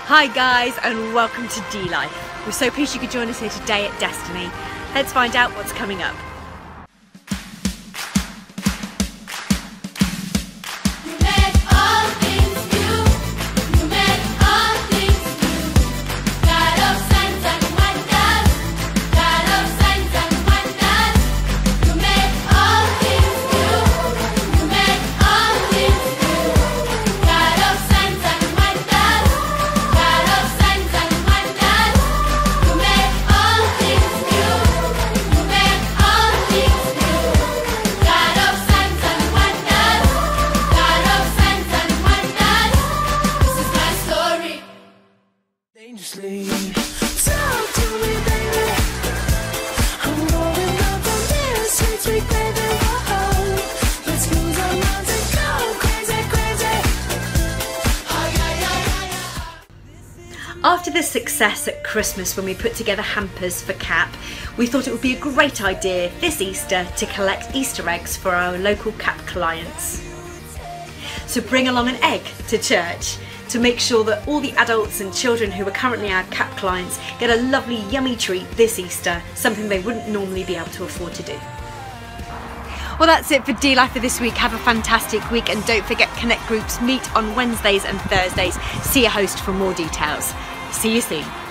Hi guys, and welcome to D-Life. We're so pleased you could join us here today at Destiny. Let's find out what's coming up. Talk to me, baby. I'm going up on this sweet, sweet baby. Whoa. Let's cruise on round and go crazy, crazy. After the success at Christmas when we put together hampers for CAP, we thought it would be a great idea this Easter to collect Easter eggs for our local CAP clients. So bring along an egg to church to make sure that all the adults and children who are currently our CAP clients get a lovely yummy treat this Easter, something they wouldn't normally be able to afford to do. Well, that's it for D-Life for this week. Have a fantastic week, and don't forget, Connect groups meet on Wednesdays and Thursdays. See your host for more details. See you soon.